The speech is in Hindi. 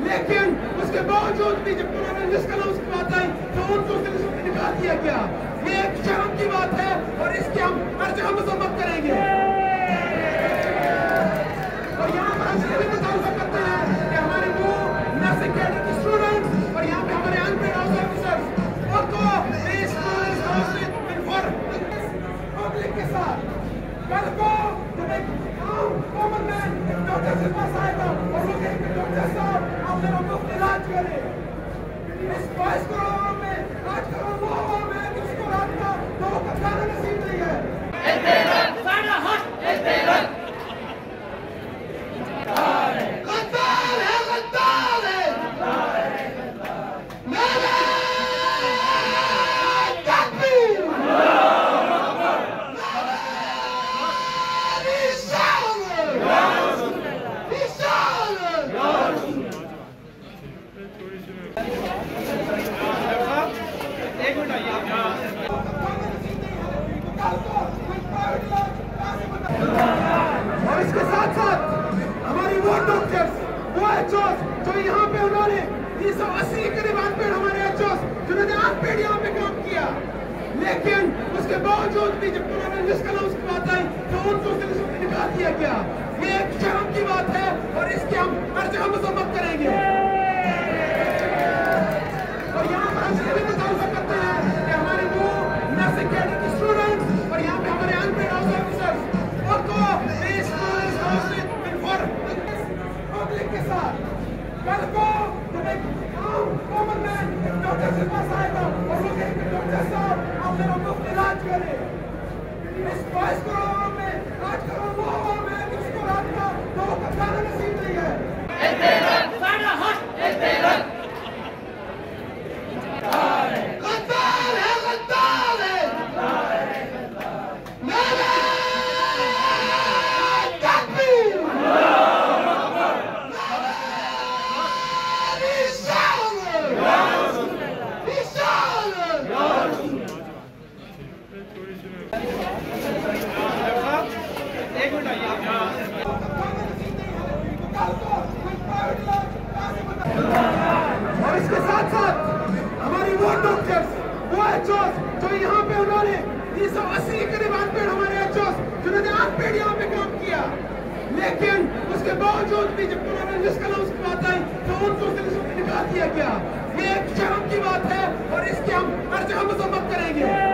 लेकिन उसके बावजूद भी जब उन्होंने लिस्ट अनाउंस की बात आई तो उनको उस लिस्ट में निकाल दिया गया। ये एक शर्म की बात है और इसकी हम हर जगह मजम्मत करेंगे। और यहाँ पर हम ये भी मुतालबा करते हैं कि हमारे वो नर्सिंग कैडर के स्टूडेंट्स और यहाँ पे हमारे अनपेड हाउस ऑफिसर्स उनको पब्लिक के साथ कल को जब एक आम कॉमन मैन डॉक्टर के पास आएगा और वो कहेंगे डॉक्टर साहब आप मेरा मुफ्त इलाज करें, इस 22 करोड़ में 8 करोड़ वो आवाम है कि उसको रात का 2 का खाना नसीब नहीं है। और इसके साथ साथ हमारी वो डॉक्टर्स वो एचओस जो यहाँ पे उन्होंने 380 करीब अनपेड हमारे एचओस जिन्होंने अनपेड यहाँ पे काम किया, लेकिन उसके बावजूद भी जब उन्होंने लिस्ट अनाउंस की बात आई तो उनको उस लिस्ट में निकाल दिया गया। ये एक शर्म की बात है और इसकी हम हर जगह मजम्मत करेंगे। और यहाँ पर हम ये भी मुतालबा करते हैं कि हमारे वो नर्सिंग कैडर के स्टूडेंट्स और यहाँ पे हमारे अनपेड हाउस ऑफिसर्स उनको पब्लिक के साथ कल को जब एक आम कॉमन मैन डॉक्टर के पास आएगा और वो कहेंगे डॉक्टर साहब आप मेरा मुफ्त इलाज करें, इस 22 करोड़ में 8 करोड़ वो आवाम है कि उसको रात का 2 का खाना नसीब नहीं है। और इसके साथ साथ हमारी वो डॉक्टर्स वो एचओस जो यहाँ पे उन्होंने 380 करीब अनपेड हमारे एचओस जिन्होंने अनपेड यहाँ पे काम किया, लेकिन उसके बावजूद भी जब उन्होंने लिस्ट अनाउंस की बात आई तो उनको उस लिस्ट में निकाल दिया गया। ये एक शर्म की बात है और इसकी हम हर जगह मजम्मत करेंगे।